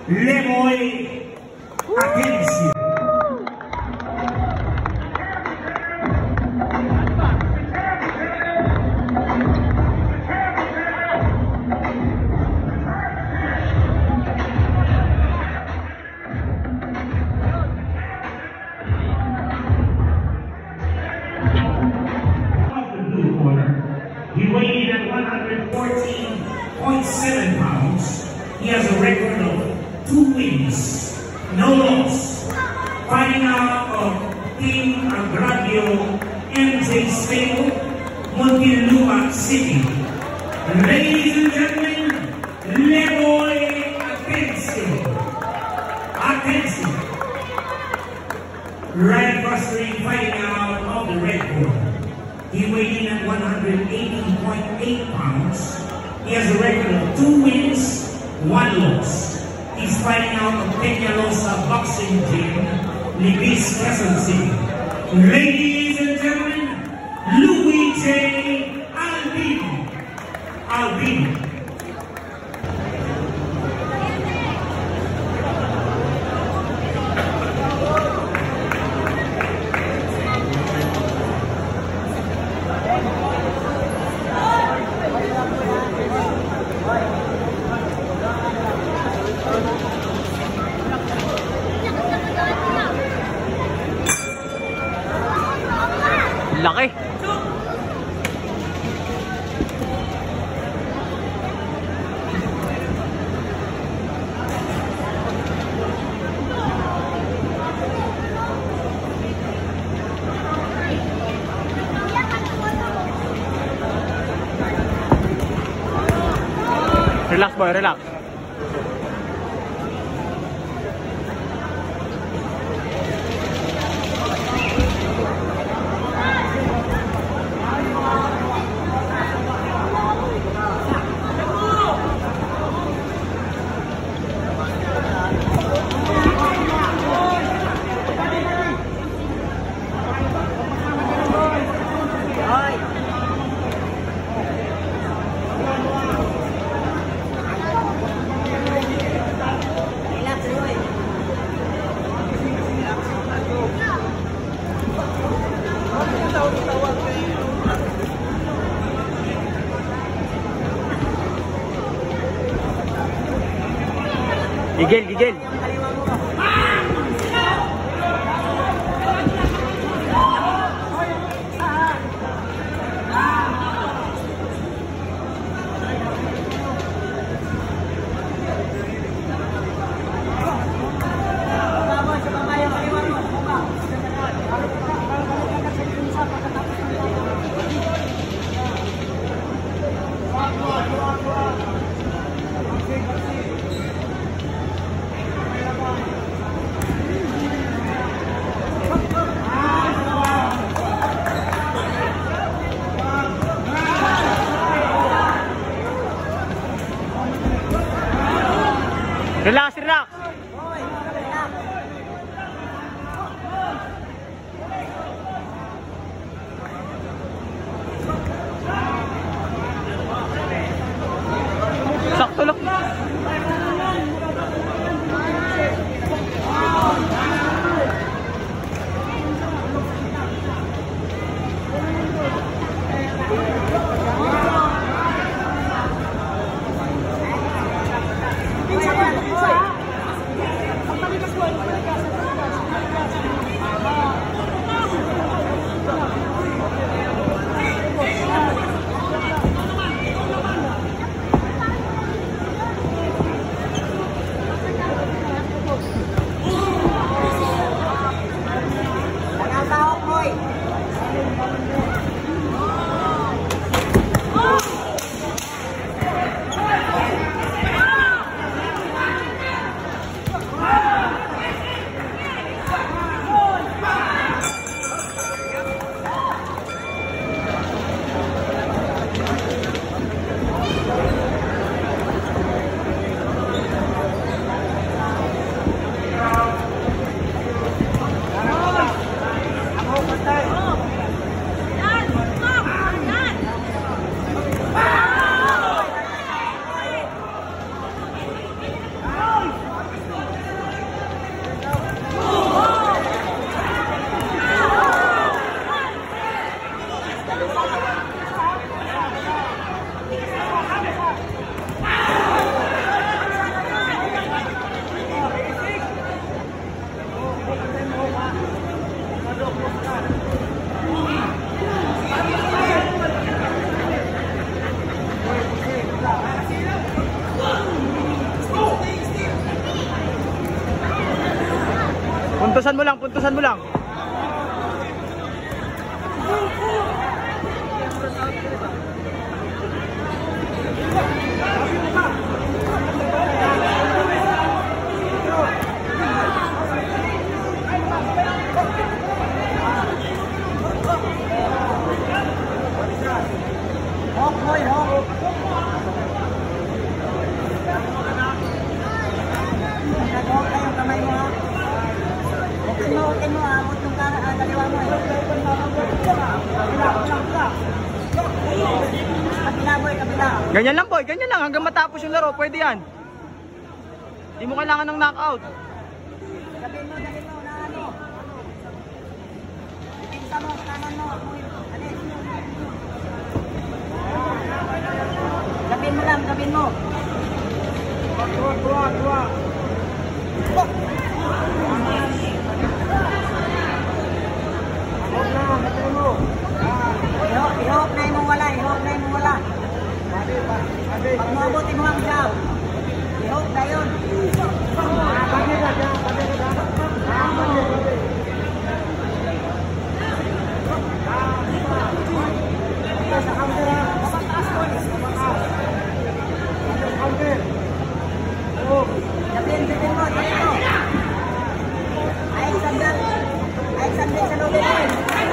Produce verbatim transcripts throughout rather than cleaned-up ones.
Leroy Atencio. He weighed in at one hundred fourteen point seven pounds. He has a record of two wins, no loss. Fighting out of Team Agrario M J Stable, Muntinlupa City. Ladies and gentlemen, Leroy Atencio. Atencio. Right across the ring, fighting out of the red corner. He weighed in at one hundred eighteen point eight pounds. He has a record of two wins, one loss. He's fighting out of Peñalosa Boxing Gym, Libis, Quezon City. Ladies and gentlemen, Louis J. Albino. Albino. Laki. Relax boy, relax. Gigil, gigil. Relax, relax. Sakto lang. Puntusan mo lang, puntusan mo lang. Hok, boy, hok. Nag-hok na yung kamay mo, ha? Hukin mo, hukin mo, abot yung kaliwa mo, eh. Kabila, boy, kabila. Ganyan lang boy, ganyan lang. Hanggang matapos yung laro, pwede yan. Hindi mo kailangan ng knockout. Sabihin mo, sabihin mo, na ano? Ipinsa mo, kanan mo. Alis. Sabihin mo lang, sabihin mo. Dua, dua, dua. Ihok, ihok na yung wala, ihok na yung wala. Pag mabuti mo ang job, ihok na yun. Sabihin, sabihin mo, sabihin mo. Alexander, Alexander sa lobby mo.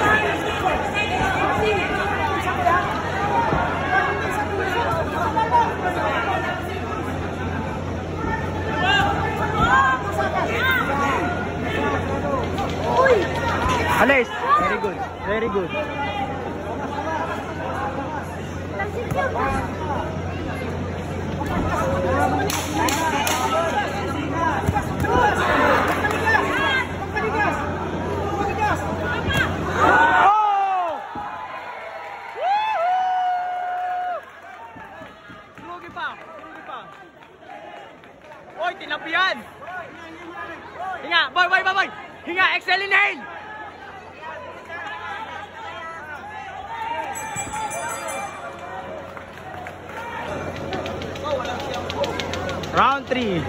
Alis, very good, very good. Lugi pa, lugi pa. Oy, tinapian. Hinga, boy, boy, boy, boy. Hinga, exhale, inhale. Round three.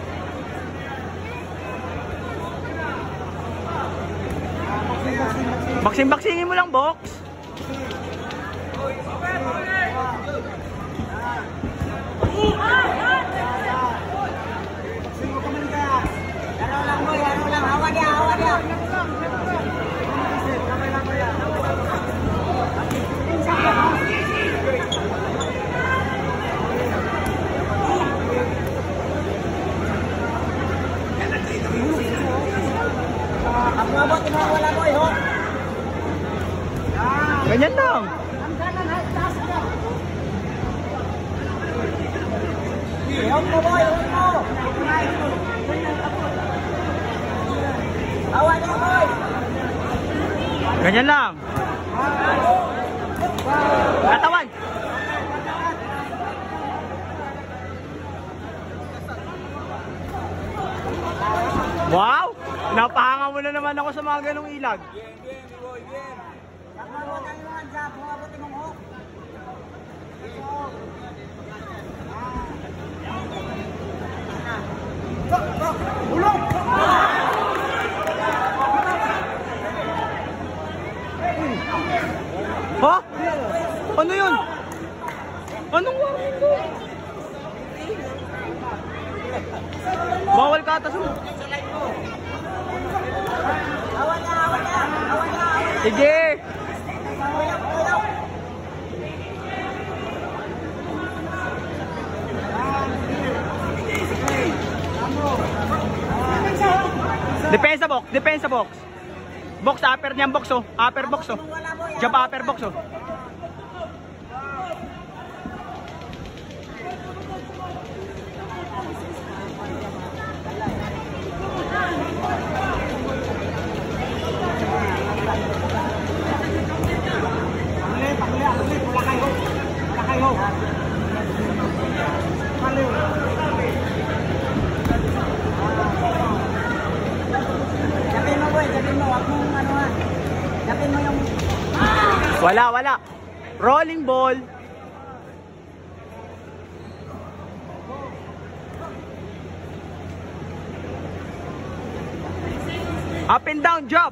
Baksing-baksingin mo lang, box. Laro lang boy, laro lang. Hawa dia, hawa dia. Ang mabot, wala boy, ho. Ganyan lang. Ihok mo boy, ihok mo. Hawa dia boy. Ganyan lang. Katawan. Wow! Napahanga mo na naman ako sa mga ganong ilag. Ang mabot ang iwan, Jab. Mabot yung hok. Ulong! Ha? Ano yun? Anong warning ko? Bawal ka atas mo. Hawa dia, hawa dia. Hawa dia, hawa dia. Sige. Ulong, ulong. Depensa box, depensa box. Box, upper niyan box oh. Upper box oh. Jab upper box oh. Sabihin mo boy, sabihin mo, wag mong ano ha. Sabihin mo yung... Wala, wala. Rolling ball. Up and down jump.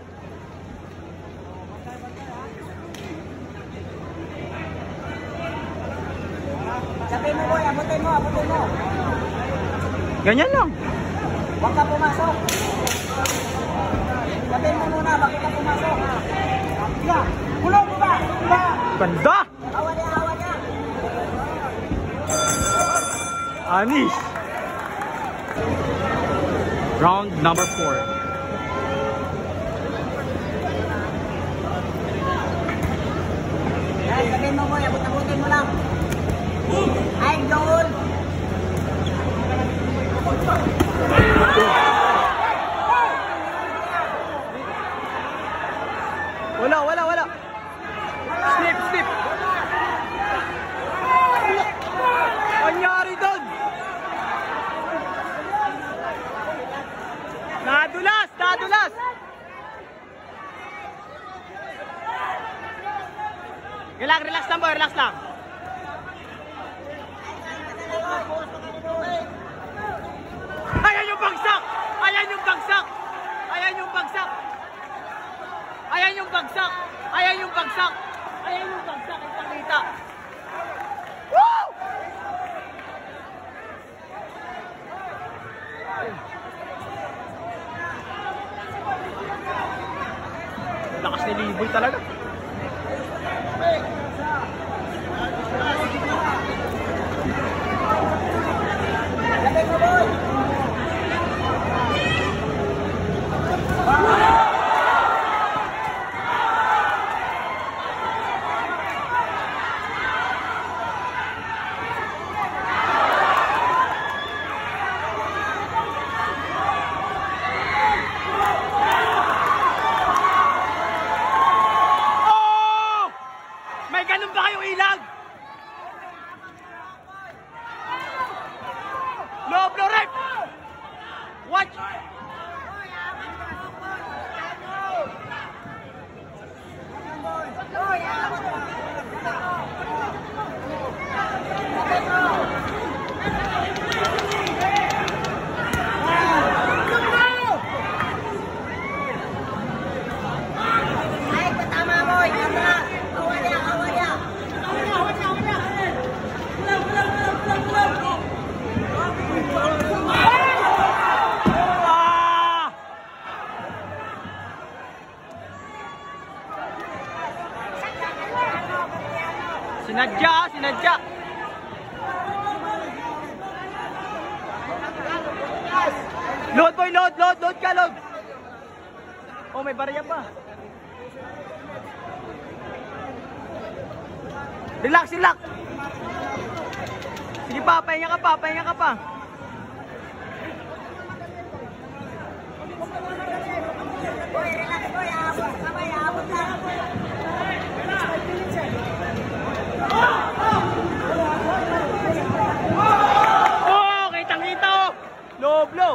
Sabihin mo boy, abutin mo, abutin mo. Ganyan lang. Huwag ka pumasok. Sabihin mo muna, bakit ka pumasok? Siya, kulong mo ba? Ba? Ganda. Awa niya, awa niya. Anis. Round number four. Yan, sabihin mo boy, abut-abutin mo lang. Ay, Joel. Wala, wala, wala. Slip, slip. Anyari doon? Nadulas, nadulas. Relax, relax lang boy, relax lang. Ayan yung bagsak! Ayan yung bagsak! Ayan yung bagsak! Ayan yung bagsak! Ayan yung bagsak! Ayan yung bagsak! Ang pakita! Woo! Lakas ni Liboy talaga. Sabihin mo boy. Ganun ba kayong ilag? Low blow rep! Watch! Ay, patama boy. Tama. Awa niya, awa niya. Ah! Sinadya, sinadya. Load boy, load, load, load ka, load. Oh, may barya pa. Relax, relax. Sige pa, pahinga ka pa, pahinga ka pa. Boy, relax boy. Abot, sabay, abot lang. Oh, kitang-kita oh. Low blow.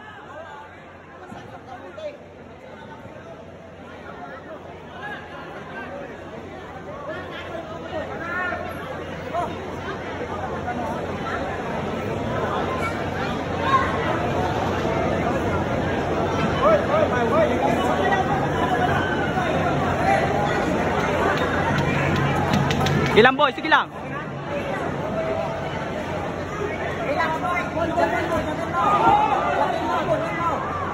Sige lang boy, sige lang. Relax boy. Jagan mo, jagan mo. Jagan mo, jagan mo.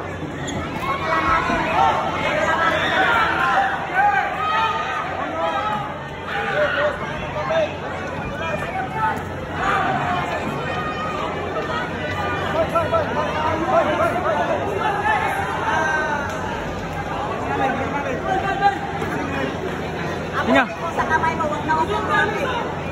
Hinga. Sa kamay mo, huwag na huwag mong gamit.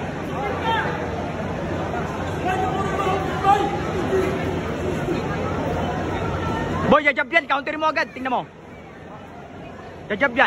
Boy, jajab yan. Counter mo agad. Tingnan mo. Jajab yan.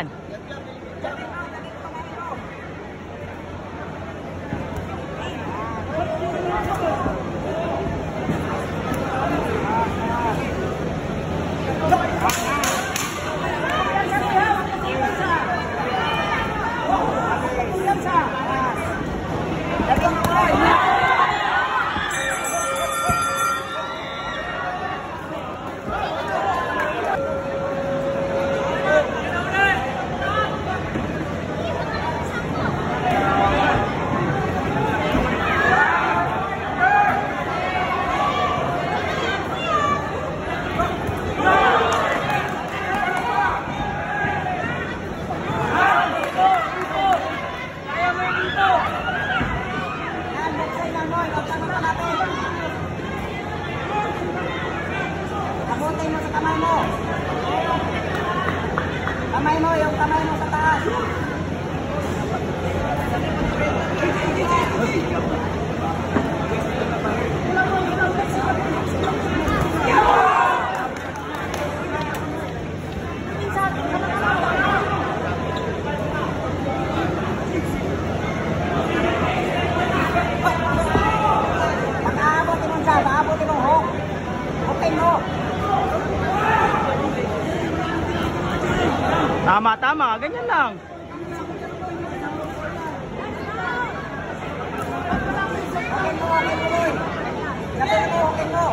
kamay mo. Kamay mo, yung kamay mo sa taas. Pag-aabotin mo siya, pag-aabotin mo, hook. Hookin mo. Tama, tama. Ganyan lang. Hookin mo, hookin mo, boy. Lapin mo, hookin mo.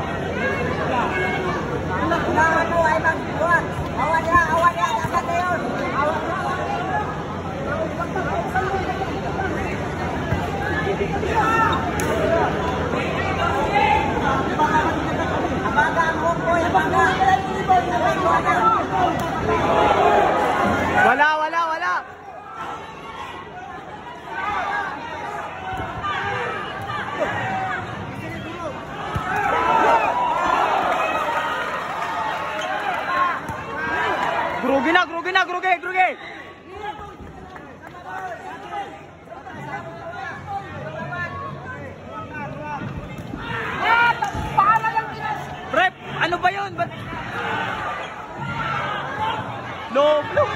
Unahan mo ay magbuhat. Awan niya, awan niya. Agad na yun. Awan niya, awan niya. Abaga ang hook mo, abaga. Wala, wala, wala. Grugi na, grugi na, grugi, grugi. Rep, ano ba yun? Ba't... Low blow.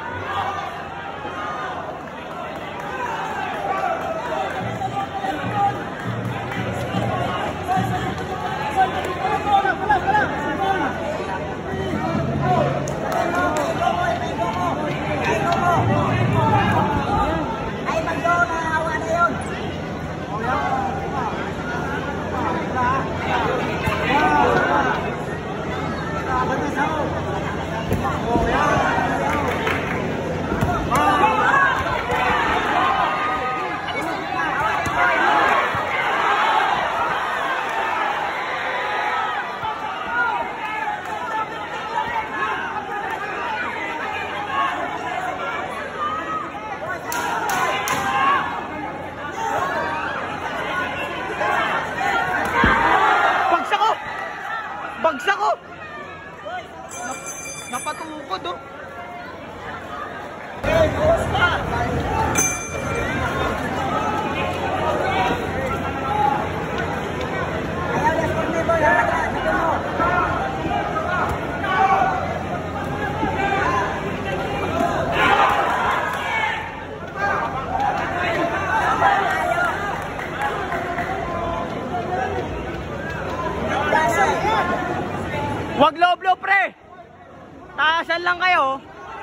Ay, magdo na awa na yun. Bagsak ko! Bagsak ko! Napatukod oh. Ayaw na score ni boy. Hawak na. Sabi mo. Wag low blow pre. Taasan lang kayo.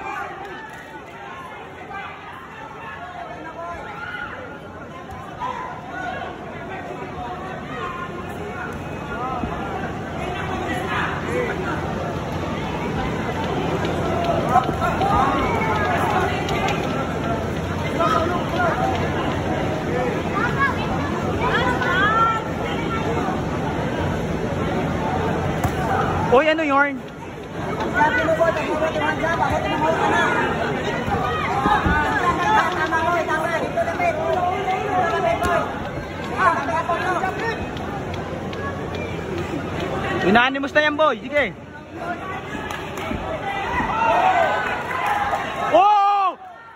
Oy, ano yarn? Sabi mo boy, pag-uwi yung handsap, ako tinamawag ka na. Tama boy, tama. Dito lapit. Dito lapit boy. Ah, kapag mo. Unanimous na yan boy, sige. Oh!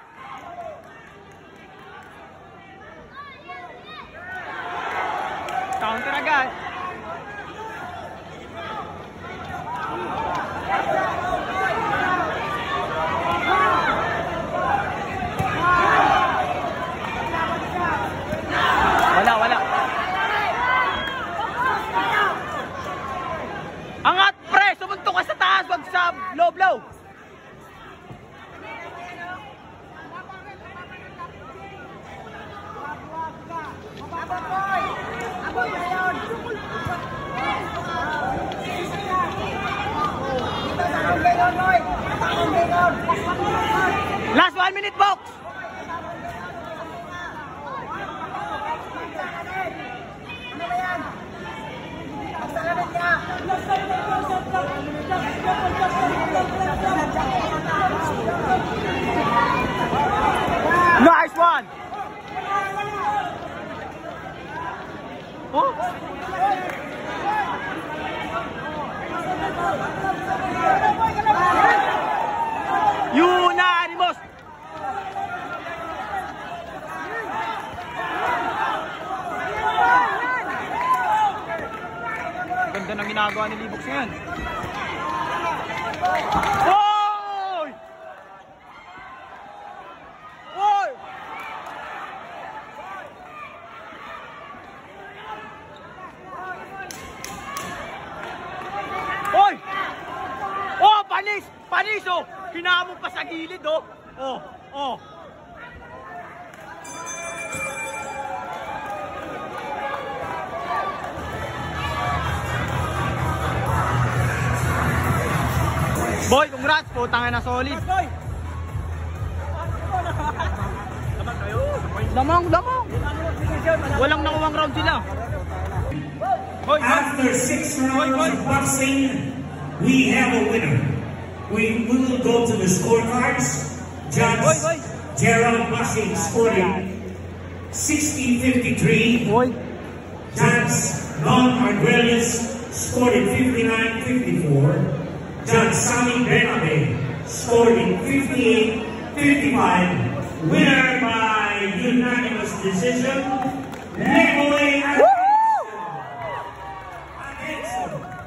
Counter agad. Wala, wala. Angat pre, sumuntok ka sa taas, wag sa low blow. Abot boy. Abot na yun. Dito sa akong gayon boy. Sa akong gayon. Last one minute box. Ano ba yan? Magsalamit ka. Nice one. Oh. ginagawa ni Libox ngayon. Oy! Oy! Oy! Oh, panis! Panis, oh! Hinamon pa sa gilid, oh! Oh, oh! Boy, congrats! Putang na solid! Lamang, lamang! Walang nakuwang round sila. Boy, After six rounds of boxing, we have a winner. We, we will go to the scorecards. Judge Boy, boy. Gerald Bushing scoring sixteen fifty-three. boy! Judge Don Arguelles scored in fifty-nine fifty-four. Judge Sami Benabe scored in fifty-eight fifty-five. Winner by unanimous decision, Legoy Agenso.